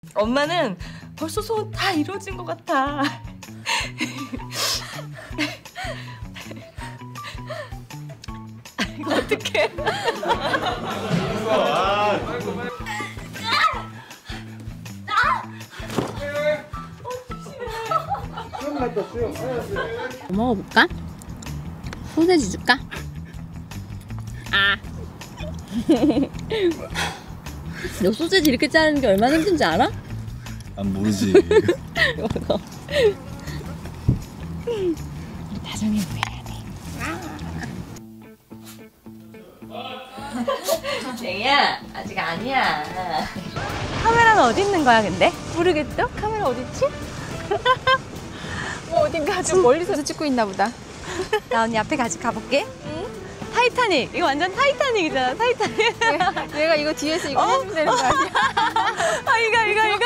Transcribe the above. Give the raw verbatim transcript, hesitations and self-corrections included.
엄마는 벌써 소원 다 이루어진 것 같아. 이거 어떡해. 먹어볼까? 소세지 줄까? 아. 너 소세지 이렇게 자르는 게 얼마나 힘든지 알아? 안 모르지. 먹어. 다정해 보여야 돼. 쟁이야, 아직 아니야. 카메라는 어디 있는 거야 근데? 모르겠어? 카메라 어디 있지? 뭐 어딘가 좀 멀리서 찍고 있나 보다. 나 언니 앞에 같이 가볼게. 응? 타이타닉. 이거 완전 타이타닉이잖아. 타이타닉. 얘가 이거 뒤에서 이거 해주면 되는 거 아니야? 아 이거 이거 이거.